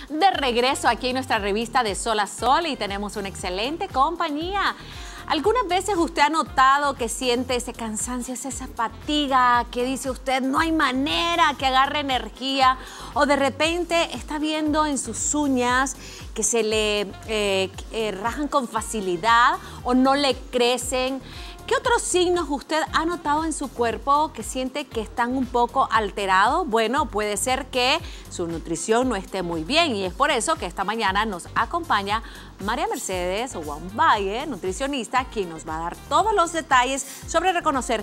de regreso aquí en nuestra revista de Sol a Sol y tenemos una excelente compañía. ¿Algunas veces usted ha notado que siente ese cansancio, esa fatiga, que dice usted no hay manera que agarre energía? O de repente está viendo en sus uñas que se le rajan con facilidad o no le crecen. ¿Qué otros signos usted ha notado en su cuerpo que siente que están un poco alterados? Bueno, puede ser que su nutrición no esté muy bien y es por eso que esta mañana nos acompaña María Mercedes Valle, nutricionista, quien nos va a dar todos los detalles sobre reconocer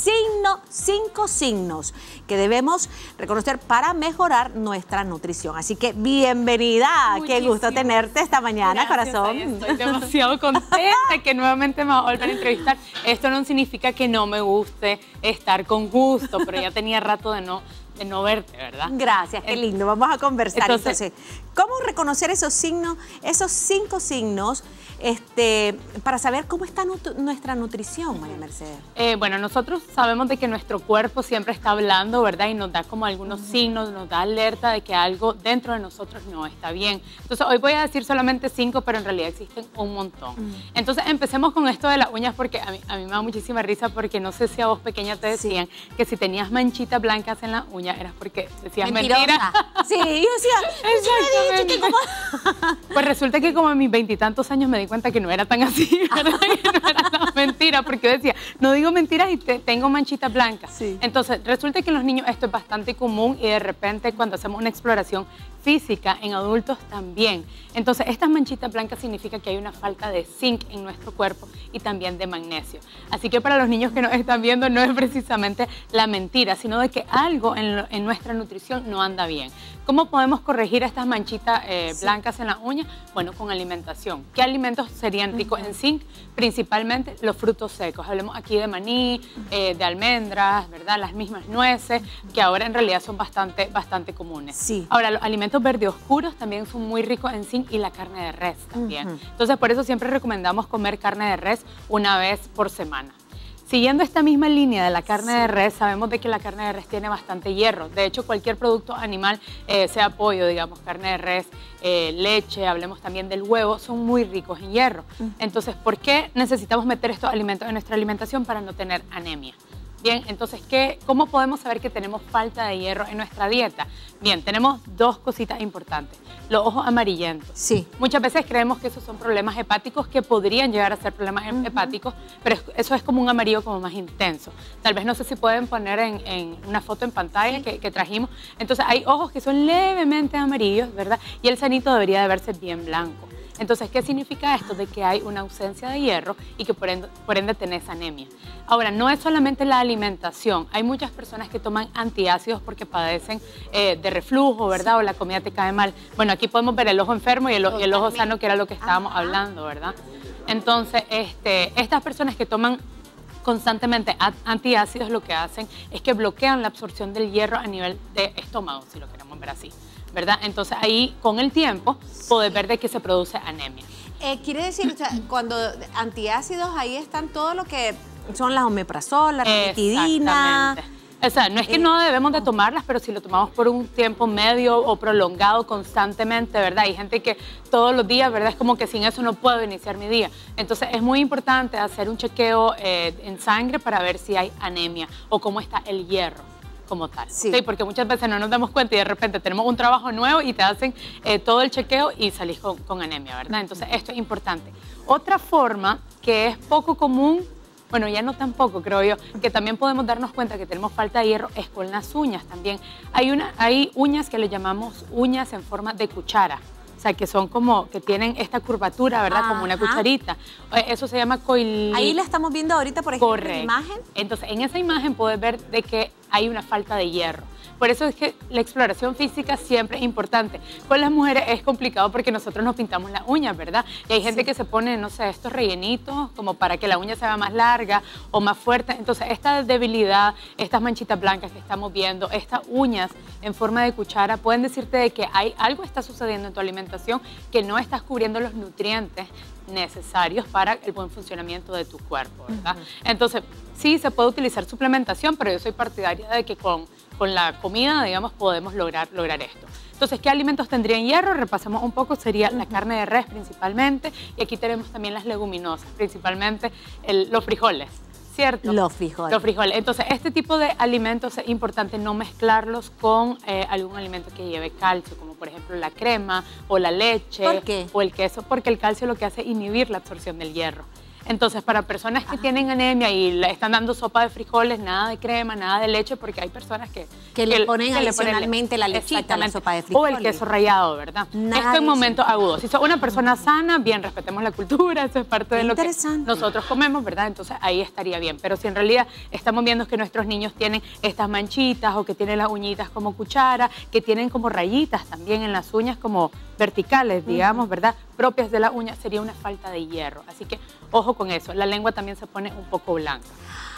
5 signos que debemos reconocer para mejorar nuestra nutrición. Así que bienvenida, qué gusto tenerte esta mañana. Gracias, corazón. Estoy demasiado contenta que nuevamente me va a volver a entrevistar. Esto no significa que no me guste estar con gusto, pero ya tenía rato de no verte, ¿verdad? Gracias, qué lindo. Vamos a conversar. Entonces, ¿cómo reconocer esos signos, esos 5 signos, para saber cómo está nuestra nutrición, María Mercedes? Bueno, nosotros sabemos de que nuestro cuerpo siempre está hablando, ¿verdad? Y nos da como algunos signos, nos da alerta de que algo dentro de nosotros no está bien. Entonces, hoy voy a decir solamente 5, pero en realidad existen un montón. Entonces, empecemos con esto de las uñas, porque a mí me da muchísima risa, porque no sé si a vos pequeña te decían que si tenías manchitas blancas en las uñas, eras porque decías mentira. Sí, yo decía, pues resulta que como en mis 20 y tantos años me di cuenta que no era tan así, ¿verdad? Que no era tan mentira, porque yo decía, no digo mentiras y tengo manchitas blancas. Sí. Entonces, resulta que en los niños esto es bastante común y de repente cuando hacemos una exploración física, en adultos también. Entonces, estas manchitas blancas significa que hay una falta de zinc en nuestro cuerpo y también de magnesio. Así que para los niños que nos están viendo, no es precisamente la mentira, sino de que algo en nuestra nutrición no anda bien. ¿Cómo podemos corregir estas manchitas blancas en las uñas? Bueno, con alimentación. ¿Qué alimentos serían ricos en zinc? Principalmente los frutos secos. Hablemos aquí de maní, de almendras, ¿verdad? Las mismas nueces, que ahora en realidad son bastante comunes. Sí. Ahora, los alimentos verdes oscuros también son muy ricos en zinc y la carne de res también. Entonces, por eso siempre recomendamos comer carne de res una vez por semana. Siguiendo esta misma línea de la carne de res, sabemos de que la carne de res tiene bastante hierro. De hecho, cualquier producto animal, sea pollo, digamos, carne de res, leche, hablemos también del huevo, son muy ricos en hierro. Entonces, ¿por qué necesitamos meter estos alimentos en nuestra alimentación para no tener anemia? Bien, entonces, ¿cómo podemos saber que tenemos falta de hierro en nuestra dieta? Bien, tenemos 2 cositas importantes. Los ojos amarillentos. Sí. Muchas veces creemos que esos son problemas hepáticos que podrían llegar a ser problemas hepáticos, pero eso es como un amarillo como más intenso. Tal vez no sé si pueden poner en una foto en pantalla que trajimos. Entonces, hay ojos que son levemente amarillos, ¿verdad? Y el sanito debería de verse bien blanco. Entonces, ¿qué significa esto? De que hay una ausencia de hierro y que por ende tenés anemia. Ahora, no es solamente la alimentación. Hay muchas personas que toman antiácidos porque padecen de reflujo, ¿verdad? O la comida te cae mal. Bueno, aquí podemos ver el ojo enfermo y el ojo sano, que era lo que estábamos hablando, ¿verdad? Entonces, estas personas que toman constantemente antiácidos lo que hacen es que bloquean la absorción del hierro a nivel de estómago, si lo queremos ver así, ¿verdad? Entonces ahí con el tiempo podés ver de que se produce anemia. Quiere decir, o sea, cuando antiácidos ahí están todo lo que son las omeprazol, la ranitidina. Exactamente. O sea, no es que no debemos de tomarlas, pero si lo tomamos por un tiempo medio o prolongado constantemente, ¿verdad? Hay gente que todos los días, ¿verdad? Es como que sin eso no puedo iniciar mi día. Entonces, es muy importante hacer un chequeo en sangre para ver si hay anemia o cómo está el hierro como tal. Sí. ¿Okay? Porque muchas veces no nos damos cuenta y de repente tenemos un trabajo nuevo y te hacen todo el chequeo y salís con anemia, ¿verdad? Entonces, esto es importante. Otra forma que es poco común, bueno, ya no tampoco, creo yo, que también podemos darnos cuenta que tenemos falta de hierro es con las uñas también. Hay uñas que le llamamos uñas en forma de cuchara. O sea, que son como, que tienen esta curvatura, ¿verdad? Como una cucharita. Eso se llama coil. Ahí la estamos viendo ahorita, por ejemplo, en la imagen. Entonces, en esa imagen puedes ver de que hay una falta de hierro. Por eso es que la exploración física siempre es importante. Con las mujeres es complicado porque nosotros nos pintamos las uñas, ¿verdad? Y hay gente que se pone, no sé, estos rellenitos como para que la uña se vea más larga o más fuerte. Entonces, esta debilidad, estas manchitas blancas que estamos viendo, estas uñas en forma de cuchara, pueden decirte de que algo está sucediendo en tu alimentación, que no estás cubriendo los nutrientes necesarios para el buen funcionamiento de tu cuerpo, ¿verdad? Entonces, sí, se puede utilizar suplementación, pero yo soy partidaria de que con con la comida, digamos, podemos lograr esto. Entonces, ¿qué alimentos tendrían hierro? Repasemos un poco, sería la carne de res principalmente, y aquí tenemos también las leguminosas, principalmente los frijoles, ¿cierto? Los frijoles. Los frijoles. Entonces, este tipo de alimentos es importante no mezclarlos con algún alimento que lleve calcio, como por ejemplo la crema o la leche. ¿Por qué? O el queso, porque el calcio lo que hace es inhibir la absorción del hierro. Entonces, para personas que tienen anemia y le están dando sopa de frijoles, nada de crema, nada de leche, porque hay personas que le ponen adicionalmente la lechita a la sopa de frijoles. O el queso rallado, ¿verdad? Esto en momentos agudos. Si sos una persona sana, bien, respetemos la cultura, eso es parte de lo que nosotros comemos, ¿verdad? Entonces, ahí estaría bien. Pero si en realidad estamos viendo que nuestros niños tienen estas manchitas o que tienen las uñitas como cuchara, que tienen como rayitas también en las uñas como verticales, digamos, ¿verdad? Propias de la uña, sería una falta de hierro. Así que, ojo con eso. La lengua también se pone un poco blanca.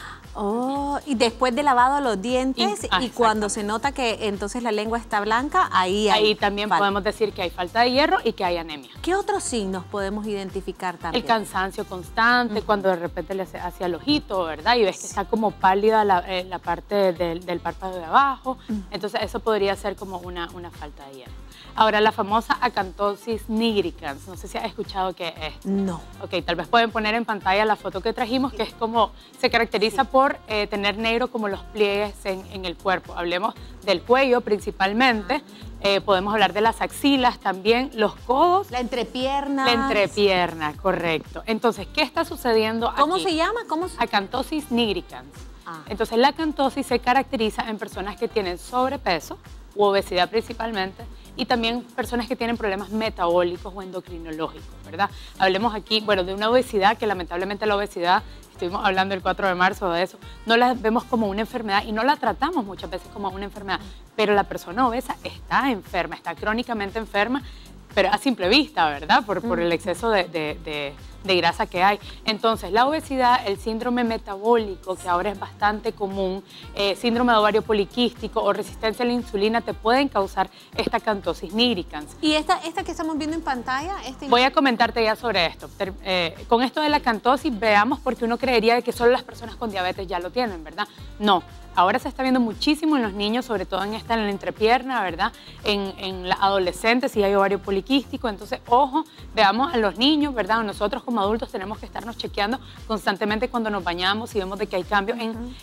Oh, y después de lavado los dientes y cuando se nota que entonces la lengua está blanca, ahí también podemos decir que hay falta de hierro y que hay anemia. ¿Qué otros signos podemos identificar también? El cansancio constante, cuando de repente le hace hacia el ojito, ¿verdad? Y ves que está como pálida la parte del párpado de abajo. Entonces eso podría ser como una falta de hierro. Ahora, la famosa acanthosis nigricans, no sé si has escuchado qué es. No. Ok, tal vez pueden poner en pantalla la foto que trajimos, que es como, se caracteriza por tener negro como los pliegues en el cuerpo. Hablemos del cuello principalmente, podemos hablar de las axilas también, los codos. La entrepierna. La entrepierna, correcto. Entonces, ¿qué está sucediendo aquí? ¿Cómo se llama? Acanthosis nigricans. Entonces, la acanthosis se caracteriza en personas que tienen sobrepeso u obesidad principalmente, y también personas que tienen problemas metabólicos o endocrinológicos, ¿verdad? Hablemos aquí, bueno, de una obesidad que lamentablemente la obesidad, estuvimos hablando el 4 de marzo de eso, no la vemos como una enfermedad y no la tratamos muchas veces como una enfermedad, pero la persona obesa está enferma, está crónicamente enferma, pero a simple vista, ¿verdad? Por el exceso de grasa que hay. Entonces, la obesidad, el síndrome metabólico, que ahora es bastante común, síndrome de ovario poliquístico o resistencia a la insulina, te pueden causar esta acanthosis nigricans. ¿Y esta que estamos viendo en pantalla? Voy a comentarte ya sobre esto. Con esto de la acanthosis, veamos, porque uno creería que solo las personas con diabetes ya lo tienen, ¿verdad? No. Ahora se está viendo muchísimo en los niños, sobre todo en la entrepierna, ¿verdad? En la adolescente, si hay ovario poliquístico. Entonces, ojo, veamos a los niños, ¿verdad? Nosotros como adultos tenemos que estarnos chequeando constantemente cuando nos bañamos y vemos de que hay cambios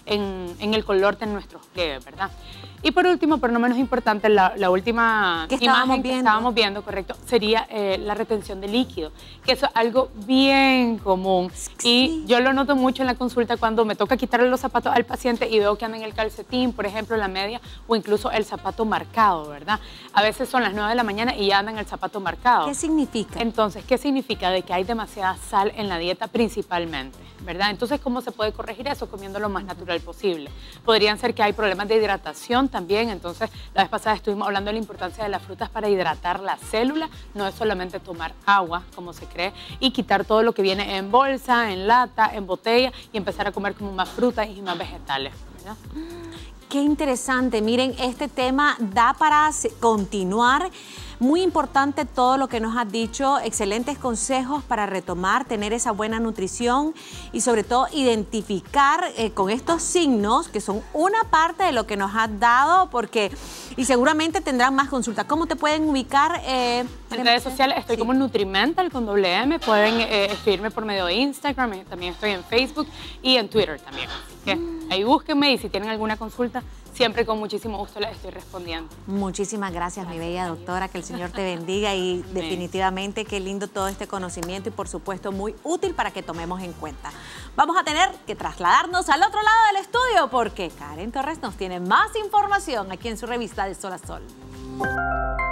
en el color de nuestros pliegues, ¿verdad? Y por último, pero no menos importante, la última imagen que estábamos viendo, correcto, sería la retención de líquido, que eso es algo bien común. Y yo lo noto mucho en la consulta cuando me toca quitarle los zapatos al paciente y veo que anda en el calcetín, por ejemplo, la media o incluso el zapato marcado, ¿verdad? A veces son las 9 de la mañana y ya andan el zapato marcado. ¿Qué significa? Entonces, ¿qué significa? De que hay demasiada sal en la dieta principalmente, ¿verdad? Entonces, ¿cómo se puede corregir eso? Comiendo lo más natural posible. Podrían ser que hay problemas de hidratación también. Entonces, la vez pasada estuvimos hablando de la importancia de las frutas para hidratar la célula. No es solamente tomar agua, como se cree, y quitar todo lo que viene en bolsa, en lata, en botella y empezar a comer como más frutas y más vegetales, ¿verdad? Qué interesante. Miren, este tema da para continuar. Muy importante todo lo que nos has dicho, excelentes consejos para retomar, tener esa buena nutrición y sobre todo identificar con estos signos que son una parte de lo que nos has dado, y seguramente tendrán más consultas. ¿Cómo te pueden ubicar? En redes sociales estoy como Nutrimental con .m, pueden escribirme por medio de Instagram, también estoy en Facebook y en Twitter también. Así que ahí búsquenme y si tienen alguna consulta, siempre con muchísimo gusto les estoy respondiendo. Muchísimas gracias, mi bella doctora, que el Señor te bendiga y definitivamente qué lindo todo este conocimiento y por supuesto muy útil para que tomemos en cuenta. Vamos a tener que trasladarnos al otro lado del estudio porque Karen Torres nos tiene más información aquí en su revista de Sol a Sol.